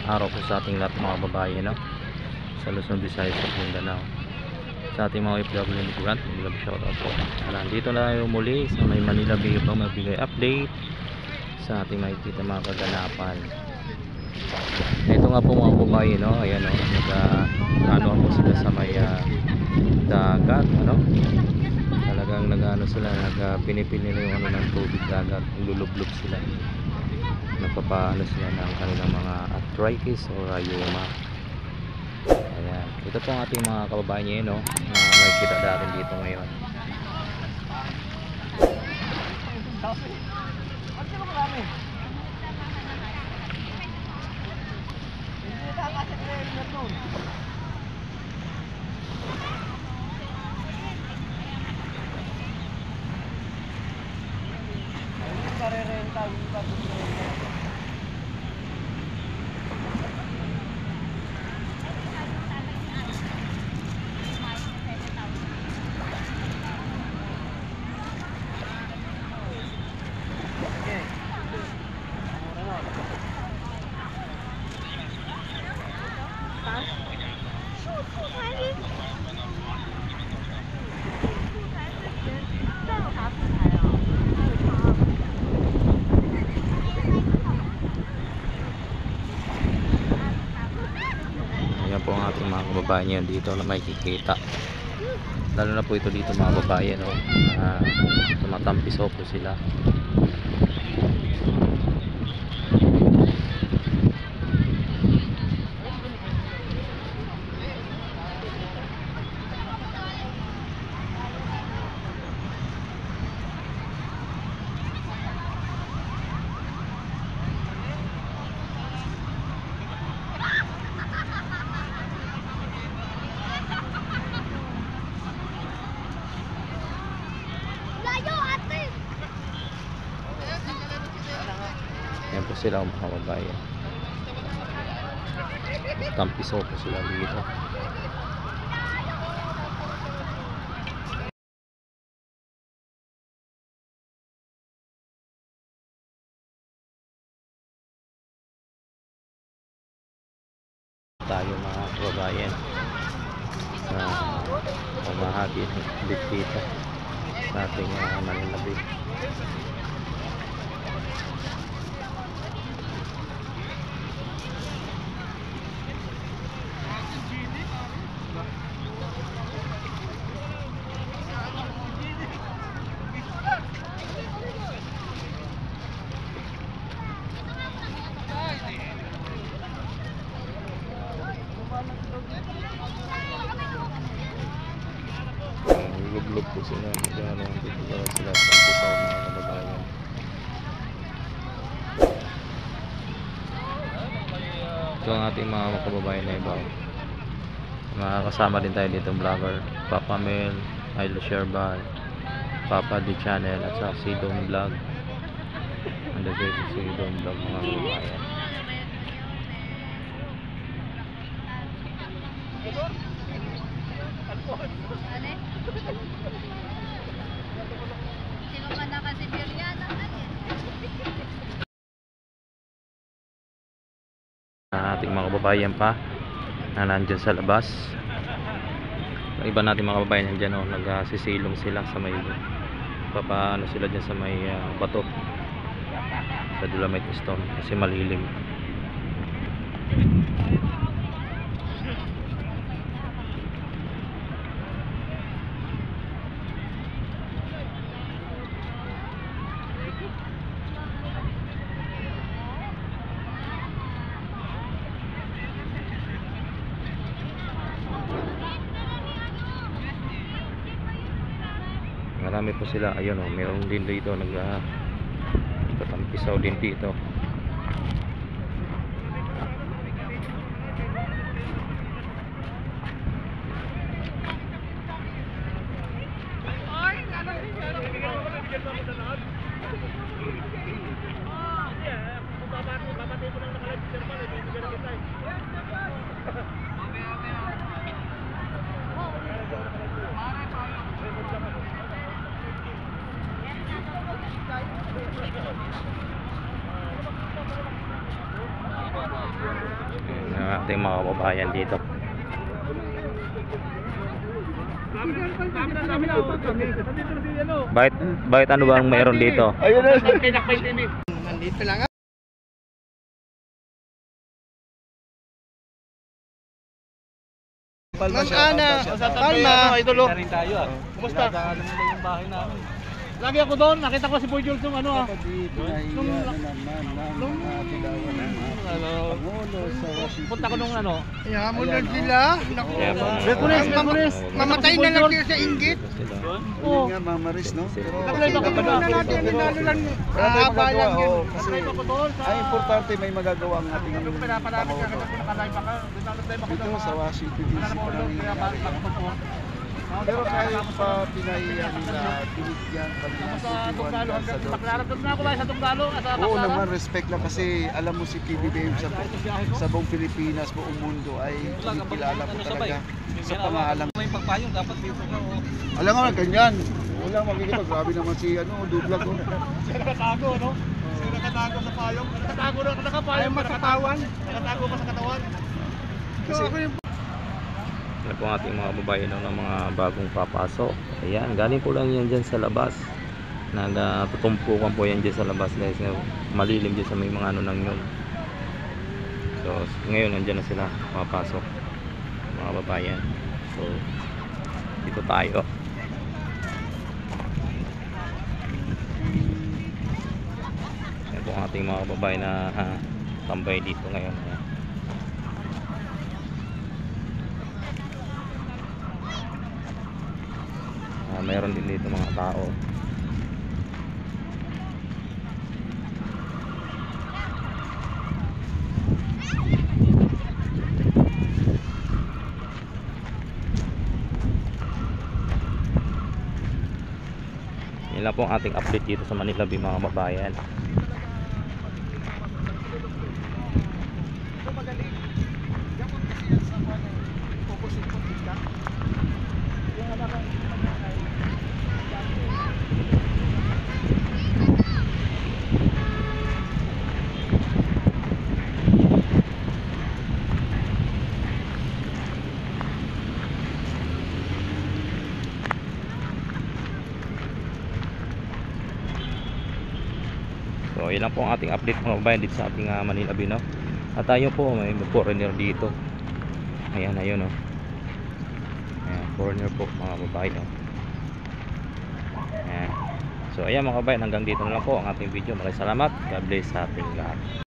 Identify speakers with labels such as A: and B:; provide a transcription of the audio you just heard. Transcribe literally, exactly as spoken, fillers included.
A: araw po sa ating lahat mga babae, no? Sa Luzon, Visayas at Mindanao. Sa ating mga O F W immigrant, mag shoutout po. Nandito na tayo muli sa may Manila Bay upang magbigay update sa ating makikita mga kaganapan. Ito nga po mga babae, no? Ayan, no? Nag, uh, ano po sila sa may uh, dagat, ano? Talagang nag-ano sila, nag uh, pinipili na yung ano ng tubig dagat, lulublob sila. Nagpapaano sila ng kanilang mga arthritis o rayuma. Ayan, ito po ang ating mga kababayan niya, no? Na uh, makikita natin dito ngayon. Ayan po ang ating mga kababayan yan dito na makikita. Lalo na po ito dito mga babayan, no? Uh, tumatampiso po sila. Yan po sila mga kababayan. Tampiso po sila dito. Tayo mga kababayan sa pamahagi ng dito sa ating uh, Manila Bay. Lug-lug po sila, magano dito sila sa mga kababayan. Ito ang ating mga kababayan na iba. Makakasama din tayo dito vlogger, Papa Mel, Idol Sherbal, Papa D Channel at sa Sidong Vlog. Ando kayo sa Sidong Vlog mga kababayan.
B: Sino man nakasibiryan na
A: ating mga kababayan pa na nandyan sa labas. Ang iba natin mga kababayan nandyan, oh, nagsisilong sila sa may papaano sila dyan sa may uh, bato sa Dolomite Stone kasi malilim. Marami po sila, ayun, oh, meron din dito nag uh, tatampisaw din dito. ating mga kababayan dito. Bakit, bakit ano bang mayroon dito?
C: Ayun na. Nandito lang. Palma siya. Ana, Palma. Idolo. Kumusta? Yung bahay namin. Lagi ako doon, nakita ko si Boy Jules yung ano ah. Nung nung ano, punta ko nung ano. Yeah, mo na sila. Naku. Pulis, pulis. Mamatay na lang sila sa inggit. Oo. Nga mamaris no. Naglay ba ko na natin lalo lang. Haba lang yun. Kasi ay importante may magagawa ang ating pinaparami ka kasi nakalive ka. Dito sa Washington D C. Pero kahit pa pinahiyan nila, binigyan kami ng twenty-one sa loob. Doon na ako ba sa Tunggalo? Oo naman, respect lang kasi alam mo si K B B M sa, sa buong Pilipinas, buong mundo ay kinikilala ko talaga sa pangalan. May pagpayong dapat dito ka. Alam nga, ganyan. Wala makikita, grabe naman si ano, Douglas. Siya nakatago, no? Siya nakatago sa payong. Nakatago na, nakapayong pa sa katawan. Nakatago pa sa katawan. Kasi ako yung
A: Ano po ang ating mga babae ng mga bagong papasok. Ayan, galing po lang yan dyan sa labas. Nagtutumpukan po yan dyan sa labas guys. Malilim dyan sa may mga ano nang yun. So, ngayon nandyan na sila papasok. Mga babayan. So, dito tayo. Ayan po ang ating mga babae na uh, tambay dito ngayon. Ayan. Uh, mayroon din dito mga tao. Yan lang po ang ating update dito sa Manila Bay mga kababayan. So, yun lang po ang ating update mga kababayan dito sa ating uh, Manila Bay, no? At tayo po, may foreigner dito. Ayan, ayun, no? Ayan, foreigner po mga kababayan, no? Ayan. So, ayan mga kababayan, hanggang dito na lang po ang ating video. Maraming salamat. God bless sa ating lahat.